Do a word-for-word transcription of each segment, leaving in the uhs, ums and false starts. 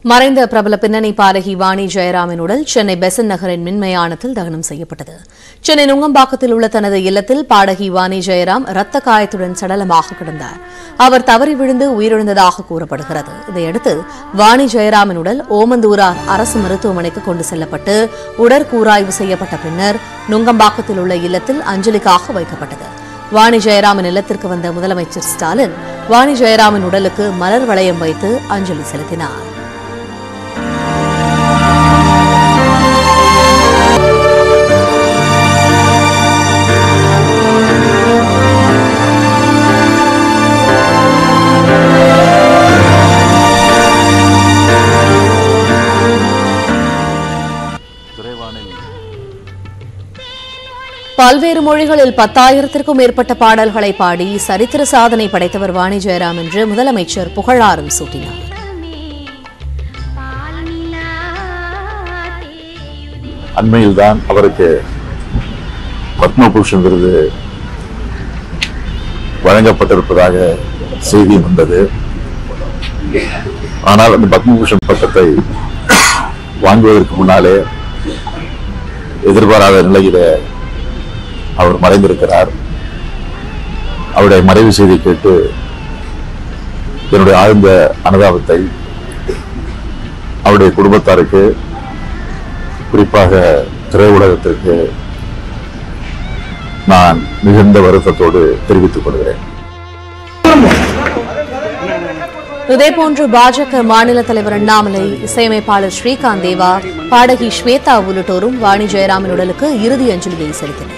மறைந்த பிரபல பின்னணி பாடகி வாணி ஜெயராமின் உடல் சென்னை பெசன்ட் நகரின் மின்மயானத்தில் தகனம் செய்யப்பட்டது. சென்னை நுங்கம்பாக்கத்தில் உள்ள தனது இல்லத்தில் பாடகி வாணி ஜெயராம் இரத்த காயத்துடன் சடலமாக கிடந்தார். அவர் தவறி விழுந்து உயிரிழந்ததாக கூறப்படுகிறது. இதையடுத்து வாணி ஜெயராமின் உடல் ஓமந்தூரார் அரசு மருத்துவமனைக்கு கொண்டு செல்லப்பட்டு உடற்கூராய்வு செய்யப்பட்ட பின்னர் நுங்கம்பாக்கத்தில் உள்ள இல்லத்தில் அஞ்சலிக்காக வைக்கப்பட்டது. வாணி ஜெயராமின் இல்லத்திற்கு வந்த முதலமைச்சர் ஸ்டாலின் வாணி ஜெயராமின் உடலுக்கு மலர் வளையம் வைத்து அஞ்சலி செலுத்தினார். பல்வேறு மொழிகளில் பத்தாயிரத்திற்கும் மேற்பட்ட பாடல்களை பாடி சரித்திர சாதனை படைத்தவர் வாணி ஜெயராம் என்று முதலமைச்சர் புகழாரம் சூட்டினார். அண்மையில்தான் அவருக்கு பத்மபூஷன் விருது வழங்கப்பட்டிருப்பதாக செய்தி வந்தது. ஆனால் அந்த பத்மபூஷன் பட்டத்தை வாங்குவதற்கு முன்னாலே எதிர்பாராத நிலையில அவர் மறைந்திருக்கிறார். அவருடைய மறைவு செய்தி கேட்டு என்னுடைய ஆழ்ந்த அனுதாபத்தை அவருடைய குடும்பத்தாருக்கு, குறிப்பாக திரையுலகத்திற்கு நான் மிகுந்த வருத்தத்தோடு தெரிவித்துக் கொள்கிறேன். இதேபோன்று பாஜக மாநில தலைவர் அண்ணாமலை, இசையமைப்பாளர் ஸ்ரீகாந்த் தேவா, பாடகி ஸ்வேதா உள்ளிட்டோரும் வாணி ஜெயராமின் உடலுக்கு இறுதி அஞ்சலியை செலுத்தினர்.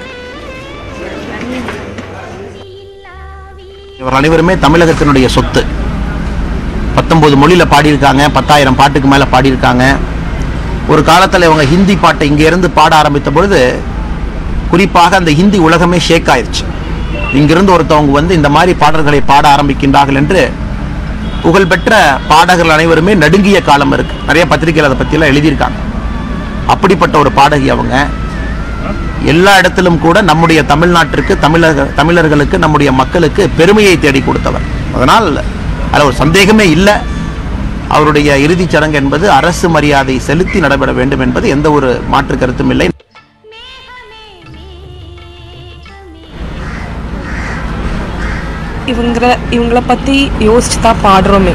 இவர் அனைவருமே தமிழகத்தினுடைய சொத்து. பத்தொன்பது மொழியில பாடியிருக்காங்க, பத்தாயிரம் பாட்டுக்கு மேல பாடியிருக்காங்க. ஒரு காலத்தில் இவங்க ஹிந்தி பாட்டை இங்க இருந்து பாட ஆரம்பித்த பொழுது குறிப்பாக அந்த ஹிந்தி உலகமே ஷேக் ஆயிடுச்சு. இங்கிருந்து ஒருத்தவங்க வந்து இந்த மாதிரி பாடல்களை பாட ஆரம்பிக்கின்றார்கள் என்று புகழ்பெற்ற பாடகர்கள் அனைவருமே நடுங்கிய காலம் இருக்கு. நிறைய பத்திரிகைகள் அதை பத்தி எல்லாம் எழுதியிருக்காங்க. அப்படிப்பட்ட ஒரு பாடகி அவங்க. எல்லா இடத்திலும் கூட நம்முடைய தமிழ்நாட்டிற்கு, தமிழக தமிழர்களுக்கு, நம்முடைய மக்களுக்கு பெருமையை தேடி கொடுத்தவர். அதனால் அதில் ஒரு சந்தேகமே இல்லை. அவருடைய இறுதிச் சடங்கு என்பது அரசு மரியாதை செலுத்தி நடைபெற வேண்டும் என்பது எந்த ஒரு மாற்று கருத்தும் இல்லை. இவங்களை இவங்கள பற்றி யோசிச்சு தான் பாடுறோமே.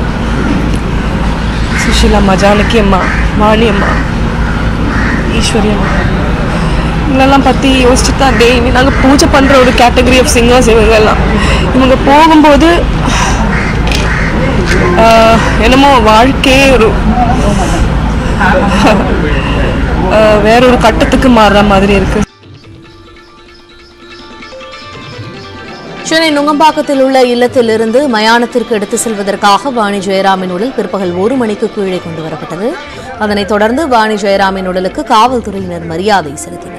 சுஷீலா அம்மா, ஜானகி அம்மா, வாணி அம்மா, ஈஸ்வரி அம்மா, இவங்களெல்லாம் பற்றி யோசிச்சு தான் டெய்லி நாங்கள் பூஜை பண்ணுற ஒரு கேட்டகரி ஆஃப் சிங்கர்ஸ் இவங்கெல்லாம். இவங்க போகும்போது என்னமோ வாழ்க்கையே ஒரு வேற ஒரு கட்டத்துக்கு மாறுற மாதிரி இருக்கு. சென்னை நுங்கம்பாக்கத்தில் உள்ள இல்லத்திலிருந்து மயானத்திற்கு எடுத்து செல்வதற்காக வாணி ஜெயராமின் உடல் பிற்பகல் ஒரு மணிக்கு கீழே கொண்டு வரப்பட்டது. அதனைத் தொடர்ந்து வாணி ஜெயராமின் உடலுக்கு காவல்துறையினர் மரியாதை செலுத்தினர்.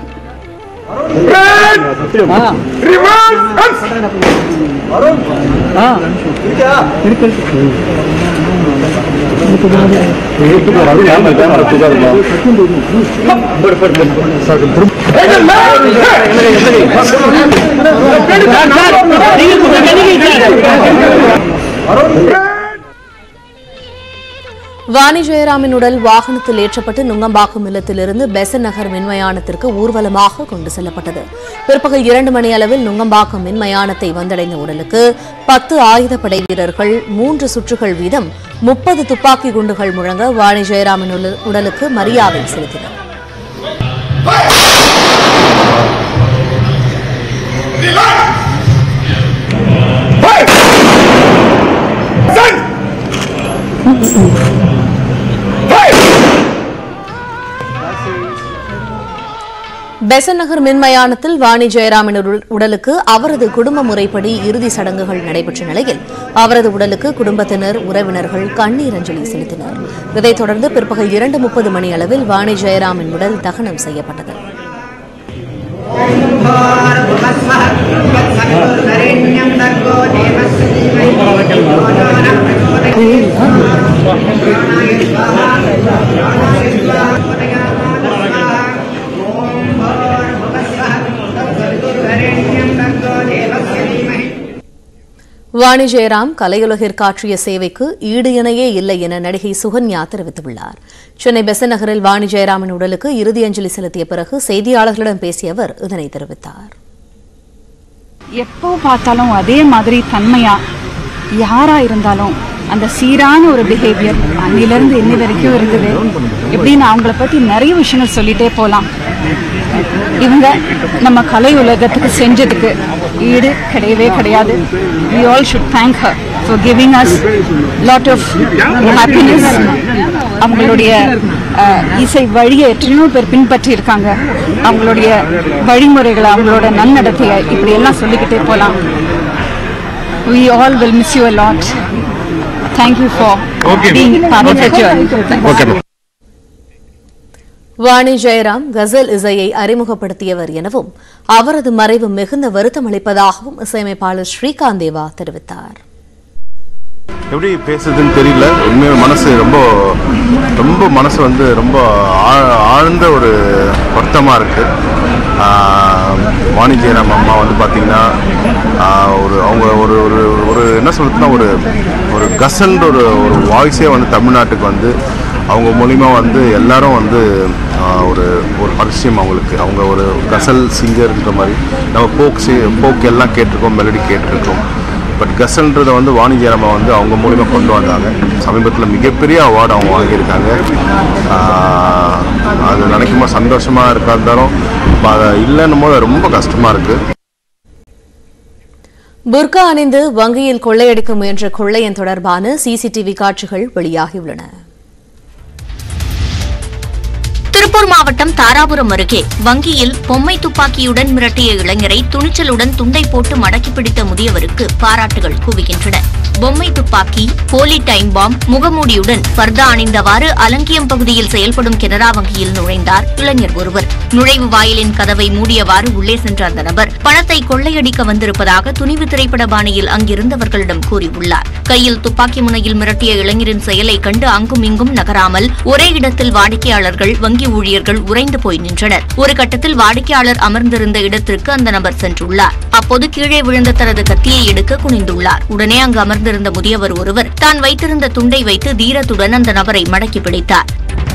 வாணி ஜெயராமின் உடல் வாகனத்தில் ஏற்றப்பட்டு நுங்கம்பாக்கம் இல்லத்திலிருந்து பெசன்ட் நகர் மின்மயானத்திற்கு ஊர்வலமாக கொண்டு செல்லப்பட்டது. பிற்பகல் இரண்டு மணி அளவில் நுங்கம்பாக்கம் மின்மயானத்தை வந்தடைந்த உடலுக்கு பத்து ஆயுதப்படை வீரர்கள் மூன்று சுற்றுகள் வீதம் முப்பது துப்பாக்கி குண்டுகள் முழங்க வாணி ஜெயராமின் உடலுக்கு மரியாதை செலுத்தினர். பெசன்ட் நகர் மின்மயானத்தில் வாணி ஜெயராமின் உடலுக்கு அவரது குடும்ப முறைப்படி இறுதி சடங்குகள் நடைபெற்ற நிலையில் அவரது உடலுக்கு குடும்பத்தினர், உறவினர்கள் கண்ணீர் அஞ்சலி செலுத்தினர். இதைத் தொடர்ந்து பிற்பகல் இரண்டு முப்பது மணி அளவில் வாணி ஜெயராமின் உடல் தகனம் செய்யப்பட்டது. வாணி ஜெயராம் கலையுலகிற்கு ஆற்றிய சேவைக்கு ஈடு இணையே இல்லை என நடிகை சுகன்யா தெரிவித்துள்ளார். சென்னை பெசன்ட் நகரில் வாணி ஜெயராமின் உடலுக்கு இறுதி அஞ்சலி செலுத்திய பிறகு செய்தியாளர்களிடம் பேசிய அவர் இதனை தெரிவித்தார். எப்போ பார்த்தாலும் அதே மாதிரி தன்மையா யாரா இருந்தாலும் அந்த சீரான ஒரு பிஹேவியர் அன்னிலிருந்து இன்னி வரைக்கும் இருக்குது. எப்படின்னு அவங்கள பத்தி நிறைய விஷயங்கள் சொல்லிட்டே போகலாம். இவங்க நம்ம கலை உலகத்துக்கு செஞ்சதுக்கு ஈடு கிடையவே கிடையாது. We all should thank her for giving us lot of happiness. அவங்களுடைய இசை வழியை எத்தனையோ பேர் பின்பற்றி இருக்காங்க. அவங்களுடைய வழிமுறைகளை, அவங்களோட நன்னடத்தையை இப்படி எல்லாம் சொல்லிக்கிட்டே போகலாம். We all will miss you a lot. Thank you for being part of the journey. Vani Jayaram ghazal இசையை அறிமுகப்படுத்தியவர் எனவும் அவரது மறைவு மிகுந்த வருத்தம் அளிப்பதாகவும் இசையமைப்பாளர் ஸ்ரீகாந்த் தேவா தெரிவித்தார். எப்படி பேசுறதுன்னு தெரியல. உண்மையாக மனசு ரொம்ப ரொம்ப மனசு வந்து ரொம்ப ஆழ்ந்த ஒரு வருத்தமாக இருக்குது. வாணி ஜெயராம் அம்மா வந்து பார்த்திங்கன்னா ஒரு அவங்க ஒரு ஒரு ஒரு என்ன சொல்றதுன்னா ஒரு ஒரு கசல்ன்ற ஒரு ஒரு வாய்ஸே வந்து தமிழ்நாட்டுக்கு வந்து அவங்க மூலிமா வந்து எல்லாரும் வந்து ஒரு ஒரு பரிச்சயம் அவங்களுக்கு. அவங்க ஒரு கசல் சிங்கர்ன்ற மாதிரி நம்ம போக் சி போக் எல்லாம் கேட்டிருக்கோம், மெலடி கேட்டிருக்கோம். பட் கசல்ன்றதை வந்து வாணி ஜெயராமை வந்து அவங்க மூலிமா கொண்டு வந்தாங்க. சமீபத்தில் மிகப்பெரிய அவார்டு அவங்க வாங்கியிருக்காங்க. அது நினைக்கும்போது சந்தோஷமாக இருக்காந்தாலும் அதை இல்லைன்னும் போது ரொம்ப கஷ்டமாக இருக்குது. புர்கா அணிந்து வங்கியில் கொள்ளையடிக்க முயன்ற கொள்ளையன் தொடர்பான சிசிடிவி காட்சிகள் வெளியாகியுள்ளன. திருப்பூர் மாவட்டம் தாராபுரம் அருகே வங்கியில் பொம்மை துப்பாக்கியுடன் மிரட்டிய இளைஞரை துணிச்சலுடன் துண்டை போட்டு மடக்கி பிடித்த முதியவருக்கு பாராட்டுகள் குவிக்கின்றன. பொம்மை துப்பாக்கி, போலி டைம் பாம், முகமூடியுடன் பர்தா அணிந்தவாறு அலங்கியம் பகுதியில் செயல்படும் கனரா வங்கியில் நுழைந்தார் இளைஞர் ஒருவர். நுழைவு வாயிலின் கதவை மூடியவாறு உள்ளே சென்ற அந்த நபர் பணத்தை கொள்ளையடிக்க வந்திருப்பதாக துணிவு திரைப்பட பாணியில் அங்கிருந்தவர்களிடம் கூறியுள்ளார். கையில் துப்பாக்கி முனையில் மிரட்டிய இளைஞரின் செயலை கண்டு அங்கும் இங்கும் நகராமல் ஒரே இடத்தில் வாடிக்கையாளர்கள், வங்கி ஊழியர்கள் உறைந்து போய் நின்றனர். ஒரு கட்டத்தில் வாடிக்கையாளர் அமர்ந்திருந்த இடத்திற்கு அந்த நபர் சென்றுள்ளார். அப்போது கீழே விழுந்த தனது கத்தியை எடுக்க குனிந்துள்ளார். உடனே அங்கு அமர்ந்திருந்த முதியவர் ஒருவர் தான் வைத்திருந்த துண்டை வைத்து தீரத்துடன் அந்த நபரை மடக்கி பிடித்தார்.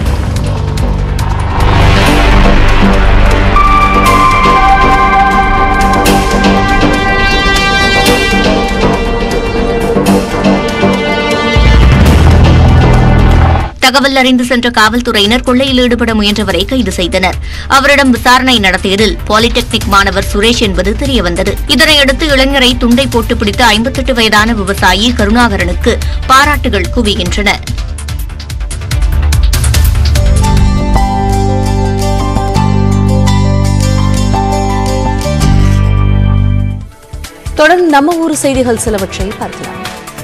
தகவல் அறிந்து சென்ற காவல்துறையினர் கொள்ளையில் ஈடுபட முயன்றவரை கைது செய்தனர். அவரிடம் விசாரணை நடத்தியதில் பாலிடெக்னிக் மாணவர் சுரேஷ் என்பது தெரியவந்தது. இதனையடுத்து இளைஞரை துண்டை போட்டு பிடித்த ஐம்பத்தெட்டு வயதான விவசாயி கருணாகரனுக்கு பாராட்டுகள் குவிகின்றன. தொடர்ந்து நம்ம ஊர் செய்திகள் சிலவற்றை பார்க்கலாம்.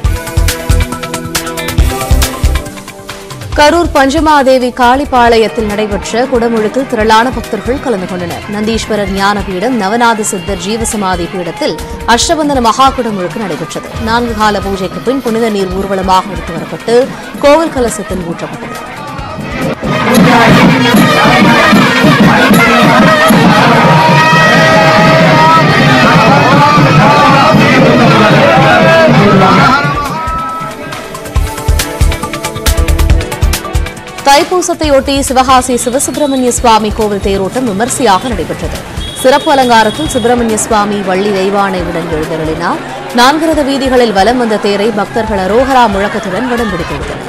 கரூர் பஞ்சமாதேவி காளிப்பாளையத்தில் நடைபெற்ற குடமுழுக்கில் திரளான பக்தர்கள் கலந்து கொண்டனர். நந்தீஸ்வரர் ஞானபீடம், நவநாத சித்தர் ஜீவசமாதி பீடத்தில் அஷ்டபந்தன மகா குடமுழுக்கு நடைபெற்றது. நான்கு கால பூஜைக்கு பின் புனித நீர் ஊர்வலமாக எடுத்து வரப்பட்டு கோவில் கலசத்தில் ஊற்றப்பட்டது. தைப்பூசத்தையொட்டி சிவகாசி சிவசுப்பிரமணிய சுவாமி கோவில் தேரோட்டம் விமரிசையாக நடைபெற்றது. சிறப்பு அலங்காரத்தில் சுப்பிரமணிய சுவாமி வள்ளி தெய்வானையுடன் எழுந்தருளினார். நான்கு ரத வீதிகளில் வலம் வந்த தேரை பக்தர்கள் அரோகரா முழக்கத்துடன் வடம் பிடித்துள்ளனர்.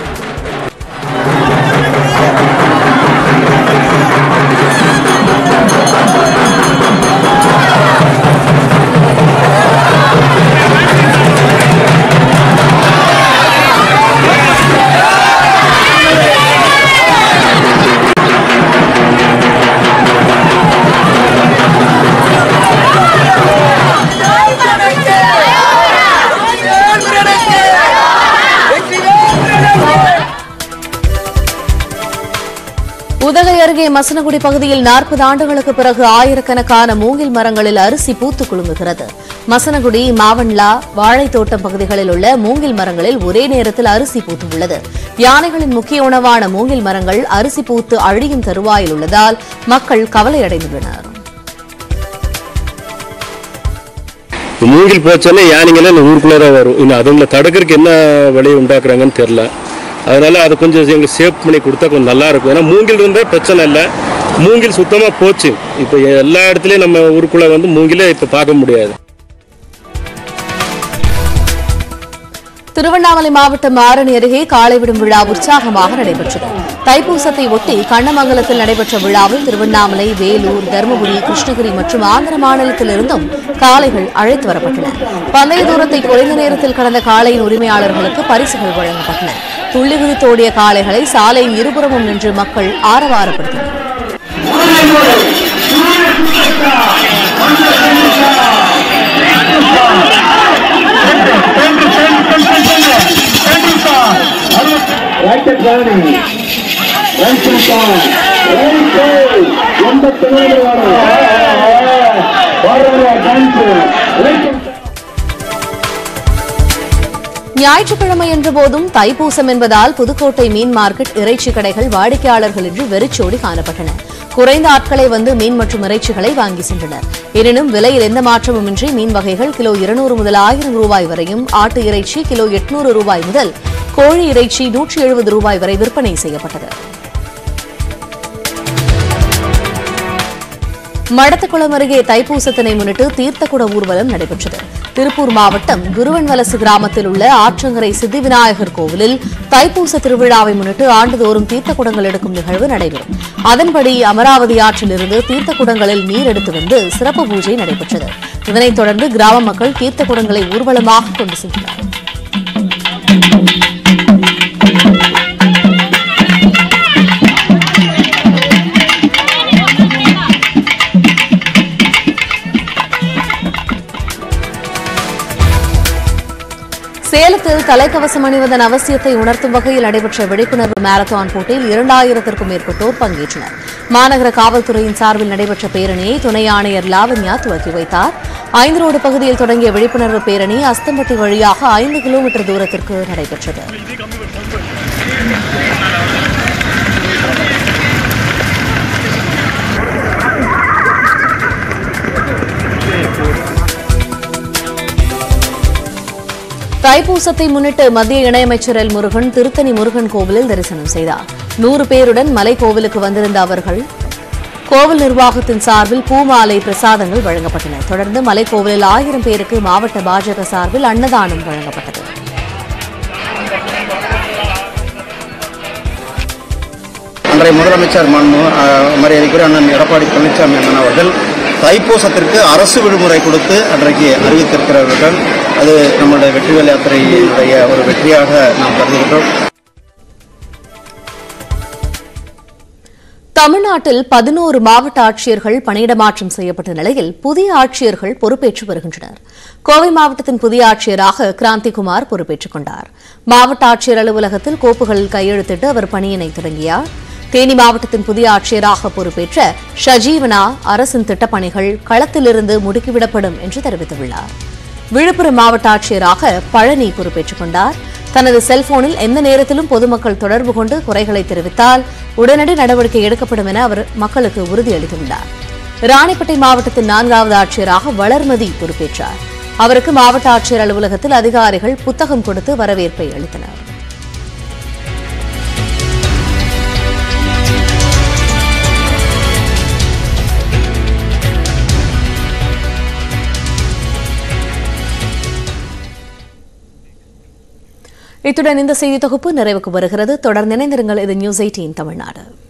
உதகை அருகே மசனகுடி பகுதியில் நாற்பது ஆண்டுகளுக்கு பிறகு ஆயிரக்கணக்கான மூங்கில் மரங்களில் அரிசி பூத்து குலுங்குகிறது. மசனகுடி, மாவன்லா, வாழைத்தோட்டம் பகுதிகளில் உள்ள மூங்கில் மரங்களில் ஒரே நேரத்தில் அரிசி பூத்துள்ளது. யானைகளின் முக்கிய உணவான மூங்கில் மரங்கள் அரிசி பூத்து அழியும் தருவாயில் உள்ளதால் மக்கள் கவலையடைந்துள்ளனர். மூங்கில் போச்சோன்னா யானைங்களே இந்த ஊருக்குள்ளே தான் வரும். இன்னும் அதுங்களை தடுக்கிறதுக்கு என்ன வழி உண்டாக்குறாங்கன்னு தெரில. அதனால் அதை கொஞ்சம் எங்களுக்கு சேஃப் பண்ணி கொடுத்தா கொஞ்சம் நல்லாயிருக்கும். ஏன்னா மூங்கில் இருந்தால் பிரச்சனை இல்லை. மூங்கில் சுத்தமாக போச்சு. இப்போ எல்லா இடத்துலையும் நம்ம ஊருக்குள்ளே வந்து மூங்கிலே இப்போ பார்க்க முடியாது. திருவண்ணாமலை மாவட்டம் ஆரணி அருகே காளை விடும் விழா உற்சாகமாக நடைபெற்றது. தைப்பூசத்தை ஒட்டி கண்ணமங்கலத்தில் நடைபெற்ற விழாவில் திருவண்ணாமலை, வேலூர், தருமபுரி, கிருஷ்ணகிரி மற்றும் ஆந்திர மாநிலத்திலிருந்தும் காளைகள் அழைத்து வரப்பட்டன. பந்தய தூரத்தை குறைந்த நேரத்தில் கடந்த காளையின் உரிமையாளர்களுக்கு பரிசுகள் வழங்கப்பட்டன. துள்ளி குதித்தோடிய காளைகளை சாலையின் இருபுறமும் நின்று மக்கள் ஆரவாரப்படுத்தினர். ஞாயிற்றுக்கிழமை என்ற போதும் தைப்பூசம் என்பதால் புதுக்கோட்டை மீன் மார்க்கெட் இறைச்சி கடைகள் வாடிக்கையாளர்கள் இன்றி வெறிச்சோடி காணப்பட்டன. குறைந்த ஆட்களை வந்து மீன் மற்றும் இறைச்சிகளை வாங்கி சென்றனர். எனினும் விலையில் எந்த மாற்றமுமின்றி மீன் வகைகள் கிலோ இருநூறு முதல் ஆயிரம் ரூபாய் வரையும், ஆட்டு இறைச்சி கிலோ எட்நூறு ரூபாய் முதல், கோழி இறைச்சி நூற்றி எழுபது ரூபாய் வரை விற்பனை செய்யப்பட்டது. மடத்தக்குளம் அருகே தைப்பூசத்தினை முன்னிட்டு தீர்த்தக்குட ஊர்வலம் நடைபெற்றது. திருப்பூர் மாவட்டம் குருவன்வலசு கிராமத்தில் உள்ள ஆற்றங்கரை சித்தி விநாயகர் கோவிலில் தைப்பூச திருவிழாவை முன்னிட்டு ஆண்டுதோறும் தீர்த்தக்குடங்கள் எடுக்கும் நிகழ்வு நடைபெறும். அதன்படி அமராவதி ஆற்றிலிருந்து தீர்த்தக்குடங்களில் நீர் எடுத்து வந்து சிறப்பு பூஜை நடைபெற்றது. இதனைத் தொடர்ந்து கிராம மக்கள் தீர்த்தக்குடங்களை ஊர்வலமாக கொண்டு சென்றனர். சேலத்தில் தலைக்கவசம் அணிவதன் அவசியத்தை உணர்த்தும் வகையில் நடைபெற்ற விழிப்புணர்வு மாரத்தான் போட்டியில் இரண்டாயிரத்திற்கும் மேற்பட்டோர் பங்கேற்றனர். மாநகர காவல்துறையின் சார்பில் நடைபெற்ற பேரணியை துணை ஆணையர் லாவண்யா துவக்கி வைத்தார். ஐந்து ரோடு பகுதியில் தொடங்கிய விழிப்புணர்வு பேரணி அஸ்தம்பட்டி வழியாக ஐந்து கிலோமீட்டர் தூரத்திற்கு நடைபெற்றது. தைப்பூசத்தை முன்னிட்டு மத்திய இணையமைச்சர் எல் முருகன் திருத்தணி முருகன் கோவிலில் தரிசனம் செய்தார். நூறு பேருடன் மலை கோவிலுக்கு வந்திருந்த அவர்கள் கோவில் நிர்வாகத்தின் சார்பில் பூமாலை பிரசாதங்கள் வழங்கப்பட்டன. தொடர்ந்து மலைக்கோவிலில் ஆயிரம் பேருக்கு மாவட்ட பாஜக சார்பில் அன்னதானம் வழங்கப்பட்டது. அன்றைய முதலமைச்சர் மரியாதைக்குரிய அண்ணன் எடப்பாடி பழனிசாமி அண்ணன் அவர்கள் தைப்பூசத்திற்கு அரசு விடுமுறை கொடுத்து அன்றைக்கு அறிவித்திருக்கிறார்கள். அது நம்முடைய வெற்றிவேல் யாத்திரையினுடைய ஒரு வெற்றியாக நாம் கருதுகின்றோம். தமிழ்நாட்டில் பதினோரு மாவட்ட ஆட்சியர்கள் பணியிடமாற்றம் செய்யப்பட்ட நிலையில் புதிய ஆட்சியர்கள் பொறுப்பேற்று வருகின்றனர். கோவை மாவட்டத்தின் புதிய ஆட்சியராக கிராந்திகுமார் பொறுப்பேற்றுக் கொண்டார். மாவட்ட ஆட்சியர் அலுவலகத்தில் கோப்புகளில் கையெழுத்திட்டு அவர் பணியினை தொடங்கியார். தேனி மாவட்டத்தின் புதிய ஆட்சியராக பொறுப்பேற்ற ஷஜீவனா அரசின் திட்டப்பணிகள் களத்திலிருந்து முடுக்கிவிடப்படும் என்று தெரிவித்துள்ளார். விழுப்புரம் மாவட்ட ஆட்சியராக பழனி பொறுப்பேற்றுக் கொண்டார். தனது செல்போனில் எந்த நேரத்திலும் பொதுமக்கள் தொடர்பு கொண்டு குறைகளை தெரிவித்தால் உடனடி நடவடிக்கை எடுக்கப்படும் என அவர் மக்களுக்கு உறுதியளித்துள்ளார். ராணிப்பேட்டை மாவட்டத்தின் நான்காவது ஆட்சியராக வளர்மதி பொறுப்பேற்றார். அவருக்கு மாவட்ட ஆட்சியர் அலுவலகத்தில் அதிகாரிகள் புத்தகம் கொடுத்து வரவேற்பை அளித்தனர். இத்துடன் இந்த செய்தி தொகுப்பு நிறைவுக்கு வருகிறது. தொடர்ந்து இணைந்திருங்கள். இது நியூஸ் எயிட்டீன் தமிழ்நாடு.